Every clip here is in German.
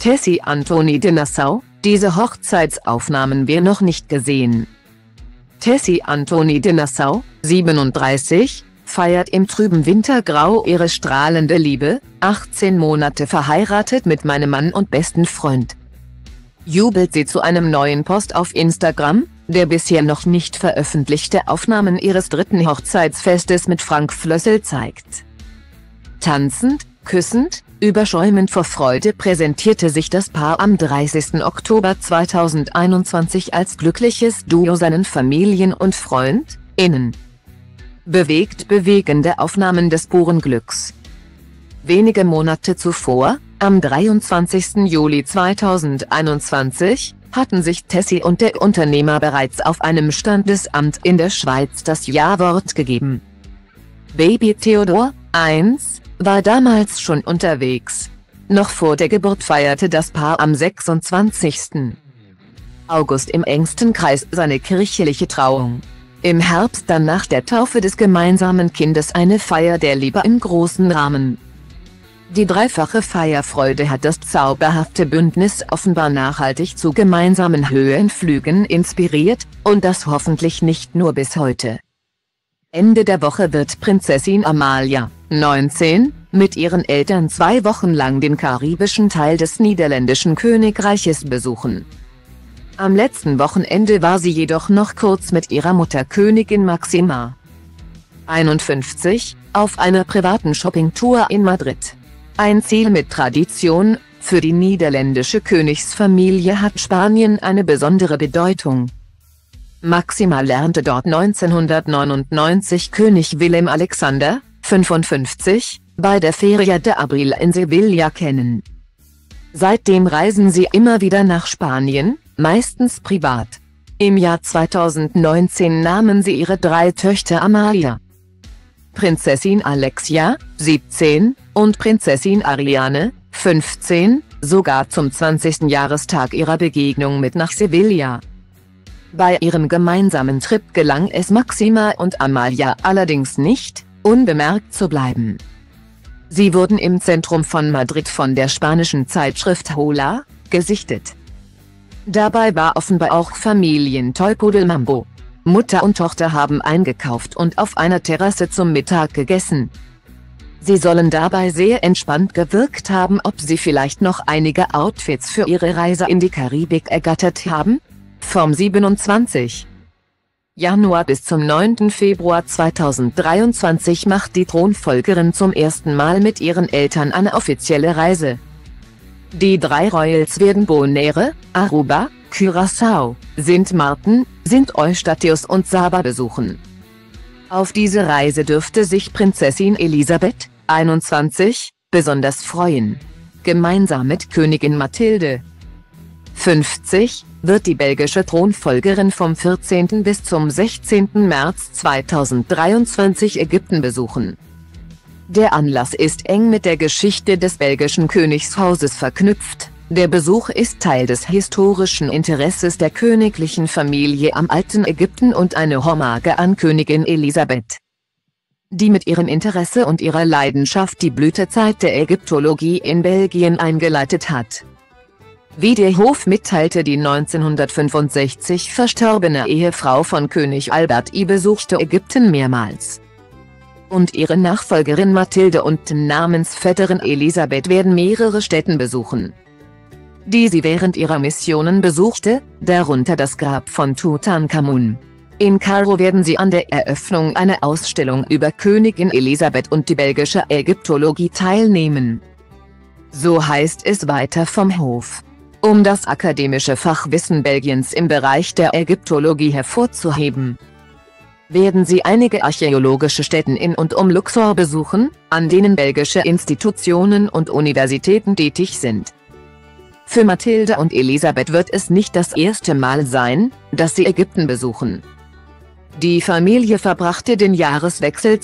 Tessie Anthony de Nassau: Diese Hochzeitsaufnahmen wir noch nicht gesehen. Tessie Anthony de Nassau, 37, feiert im trüben Wintergrau ihre strahlende Liebe, 18 Monate verheiratet mit meinem Mann und besten Freund. Jubelt sie zu einem neuen Post auf Instagram, der bisher noch nicht veröffentlichte Aufnahmen ihres dritten Hochzeitsfestes mit Frank Flössel zeigt. Tanzend, küssend, überschäumend vor Freude präsentierte sich das Paar am 30. Oktober 2021 als glückliches Duo seinen Familien und FreundInnen. Bewegt bewegende Aufnahmen des puren Glücks. Wenige Monate zuvor, am 23. Juli 2021, hatten sich Tessie und der Unternehmer bereits auf einem Standesamt in der Schweiz das Ja-Wort gegeben. Baby Theodor, 1, war damals schon unterwegs. Noch vor der Geburt feierte das Paar am 26. August im engsten Kreis seine kirchliche Trauung. Im Herbst dann nach der Taufe des gemeinsamen Kindes eine Feier der Liebe im großen Rahmen. Die dreifache Feierfreude hat das zauberhafte Bündnis offenbar nachhaltig zu gemeinsamen Höhenflügen inspiriert, und das hoffentlich nicht nur bis heute. Ende der Woche wird Prinzessin Amalia, 19, mit ihren Eltern 2 Wochen lang den karibischen Teil des niederländischen Königreiches besuchen. Am letzten Wochenende war sie jedoch noch kurz mit ihrer Mutter Königin Máxima, 51, auf einer privaten Shoppingtour in Madrid. Ein Ziel mit Tradition: Für die niederländische Königsfamilie hat Spanien eine besondere Bedeutung. Máxima lernte dort 1999 König Willem Alexander, 55, bei der Feria de Abril in Sevilla kennen. Seitdem reisen sie immer wieder nach Spanien, meistens privat. Im Jahr 2019 nahmen sie ihre 3 Töchter Amalia, Prinzessin Alexia, 17, und Prinzessin Ariane, 15, sogar zum 20. Jahrestag ihrer Begegnung mit nach Sevilla. Bei ihrem gemeinsamen Trip gelang es Máxima und Amalia allerdings nicht, unbemerkt zu bleiben. Sie wurden im Zentrum von Madrid von der spanischen Zeitschrift Hola gesichtet. Dabei war offenbar auch Familientollpudel Mambo. Mutter und Tochter haben eingekauft und auf einer Terrasse zum Mittag gegessen. Sie sollen dabei sehr entspannt gewirkt haben. Ob sie vielleicht noch einige Outfits für ihre Reise in die Karibik ergattert haben? Vom 27. Januar bis zum 9. Februar 2023 macht die Thronfolgerin zum ersten Mal mit ihren Eltern eine offizielle Reise. Die 3 Royals werden Bonaire, Aruba, Curaçao, Sint Maarten, Sint Eustatius und Saba besuchen. Auf diese Reise dürfte sich Prinzessin Elisabeth, 21, besonders freuen. Gemeinsam mit Königin Mathilde, 50, wird die belgische Thronfolgerin vom 14. bis zum 16. März 2023 Ägypten besuchen. Der Anlass ist eng mit der Geschichte des belgischen Königshauses verknüpft. Der Besuch ist Teil des historischen Interesses der königlichen Familie am alten Ägypten und eine Hommage an Königin Elisabeth, die mit ihrem Interesse und ihrer Leidenschaft die Blütezeit der Ägyptologie in Belgien eingeleitet hat. Wie der Hof mitteilte, die 1965 verstorbene Ehefrau von König Albert I besuchte Ägypten mehrmals. Und ihre Nachfolgerin Mathilde und Namensvetterin Elisabeth werden mehrere Stätten besuchen, die sie während ihrer Missionen besuchte, darunter das Grab von Tutanchamun. In Kairo werden sie an der Eröffnung einer Ausstellung über Königin Elisabeth und die belgische Ägyptologie teilnehmen. So heißt es weiter vom Hof. Um das akademische Fachwissen Belgiens im Bereich der Ägyptologie hervorzuheben, werden sie einige archäologische Stätten in und um Luxor besuchen, an denen belgische Institutionen und Universitäten tätig sind. Für Mathilde und Elisabeth wird es nicht das erste Mal sein, dass sie Ägypten besuchen. Die Familie verbrachte den Jahreswechsel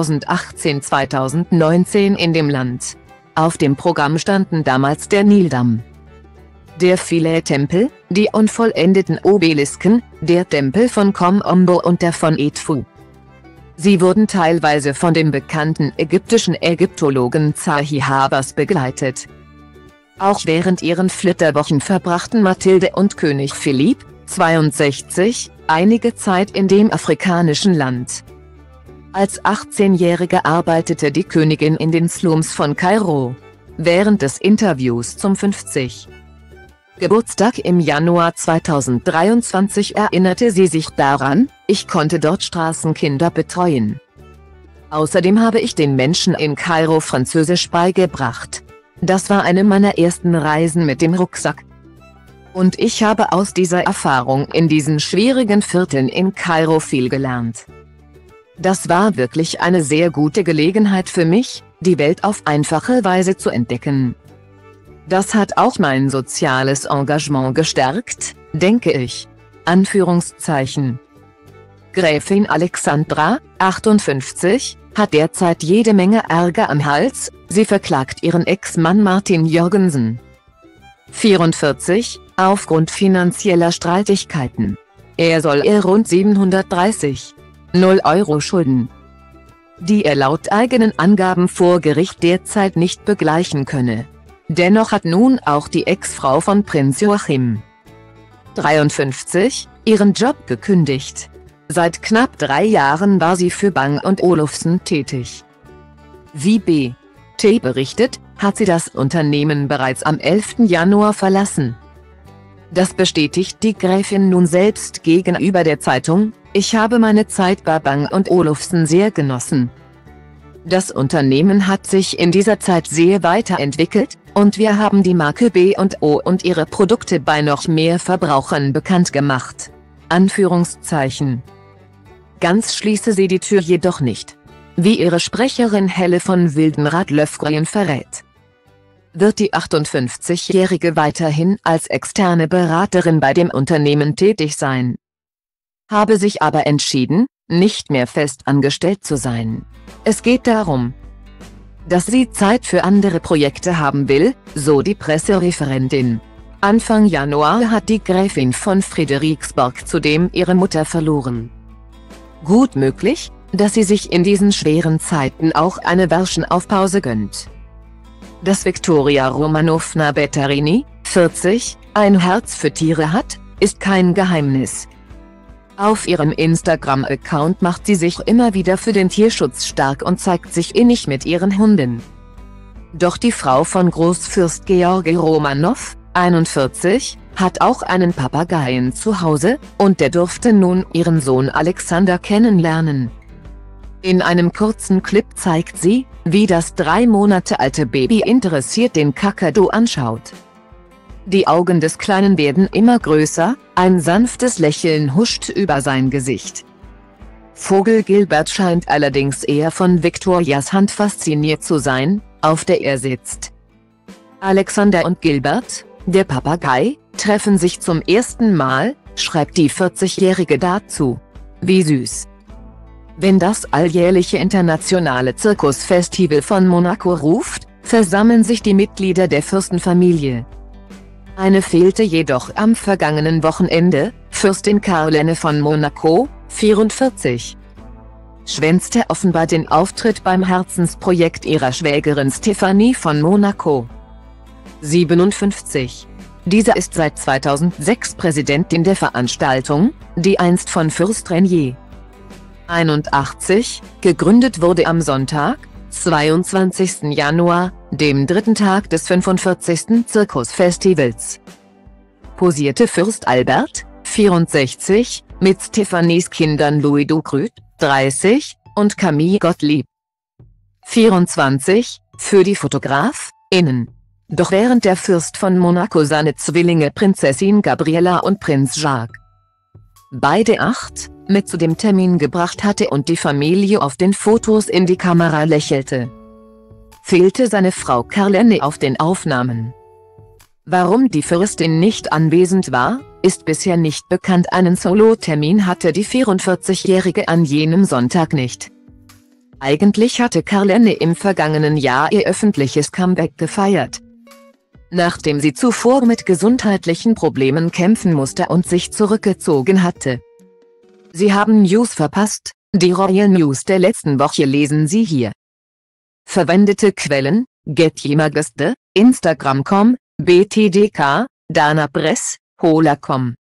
2018/2019 in dem Land. Auf dem Programm standen damals der Nildamm, der Philae-Tempel, die unvollendeten Obelisken, der Tempel von Kom Ombo und der von Edfu. Sie wurden teilweise von dem bekannten ägyptischen Ägyptologen Zahi Hawass begleitet. Auch während ihren Flitterwochen verbrachten Mathilde und König Philipp, 62, einige Zeit in dem afrikanischen Land. Als 18-Jährige arbeitete die Königin in den Slums von Kairo. Während des Interviews zum 50. Geburtstag im Januar 2023 erinnerte sie sich daran: Ich konnte dort Straßenkinder betreuen. Außerdem habe ich den Menschen in Kairo Französisch beigebracht. Das war eine meiner ersten Reisen mit dem Rucksack. Und ich habe aus dieser Erfahrung in diesen schwierigen Vierteln in Kairo viel gelernt. Das war wirklich eine sehr gute Gelegenheit für mich, die Welt auf einfache Weise zu entdecken. Das hat auch mein soziales Engagement gestärkt, denke ich. Anführungszeichen. Gräfin Alexandra, 58, hat derzeit jede Menge Ärger am Hals, sie verklagt ihren Ex-Mann Martin Jürgensen. 44, aufgrund finanzieller Streitigkeiten. Er soll ihr rund 730.000 Euro schulden, die er laut eigenen Angaben vor Gericht derzeit nicht begleichen könne. Dennoch hat nun auch die Ex-Frau von Prinz Joachim, 53, ihren Job gekündigt. Seit knapp 3 Jahren war sie für Bang & Olufsen tätig. Wie BT berichtet, hat sie das Unternehmen bereits am 11. Januar verlassen. Das bestätigt die Gräfin nun selbst gegenüber der Zeitung: Ich habe meine Zeit bei Bang & Olufsen sehr genossen. Das Unternehmen hat sich in dieser Zeit sehr weiterentwickelt, und wir haben die Marke B&O und ihre Produkte bei noch mehr Verbrauchern bekannt gemacht. Anführungszeichen. Ganz schließe sie die Tür jedoch nicht. Wie ihre Sprecherin Helle von Wildenrath-Löfgren verrät, wird die 58-Jährige weiterhin als externe Beraterin bei dem Unternehmen tätig sein, habe sich aber entschieden, nicht mehr fest angestellt zu sein. Es geht darum, dass sie Zeit für andere Projekte haben will, so die Pressereferentin. Anfang Januar hat die Gräfin von Friederichsborg zudem ihre Mutter verloren. Gut möglich, dass sie sich in diesen schweren Zeiten auch eine Wäschenaufpause gönnt. Dass Viktoria Romanovna Bettarini, 40, ein Herz für Tiere hat, ist kein Geheimnis. Auf ihrem Instagram-Account macht sie sich immer wieder für den Tierschutz stark und zeigt sich innig mit ihren Hunden. Doch die Frau von Großfürst Georgi Romanow, 41, hat auch einen Papageien zu Hause, und der durfte nun ihren Sohn Alexander kennenlernen. In einem kurzen Clip zeigt sie, wie das 3 Monate alte Baby interessiert den Kakadu anschaut. Die Augen des Kleinen werden immer größer, ein sanftes Lächeln huscht über sein Gesicht. Vogel Gilbert scheint allerdings eher von Viktorias Hand fasziniert zu sein, auf der er sitzt. Alexander und Gilbert, der Papagei, treffen sich zum ersten Mal, schreibt die 40-Jährige dazu. Wie süß. Wenn das alljährliche internationale Zirkusfestival von Monaco ruft, versammeln sich die Mitglieder der Fürstenfamilie. Eine fehlte jedoch am vergangenen Wochenende: Fürstin Carlene von Monaco, 44. Schwänzte offenbar den Auftritt beim Herzensprojekt ihrer Schwägerin Stephanie von Monaco, 57. Diese ist seit 2006 Präsidentin der Veranstaltung, die einst von Fürst Renier, 81, gegründet wurde. Am Sonntag, 22. Januar, dem 3. Tag des 45. Zirkusfestivals, posierte Fürst Albert, 64, mit Stephanies Kindern Louis Ducreux, 30, und Camille Gottlieb, 24, für die FotografInnen. Doch während der Fürst von Monaco seine Zwillinge Prinzessin Gabriella und Prinz Jacques, beide 8, mit zu dem Termin gebracht hatte und die Familie auf den Fotos in die Kamera lächelte, fehlte seine Frau Carlene auf den Aufnahmen. Warum die Fürstin nicht anwesend war, ist bisher nicht bekannt. Einen Solo-Termin hatte die 44-Jährige an jenem Sonntag nicht. Eigentlich hatte Carlene im vergangenen Jahr ihr öffentliches Comeback gefeiert, nachdem sie zuvor mit gesundheitlichen Problemen kämpfen musste und sich zurückgezogen hatte. Sie haben News verpasst, die Royal News der letzten Woche lesen Sie hier. Verwendete Quellen: Getty Magazine, Instagram.com, BTDK, Dana Press, Holacom.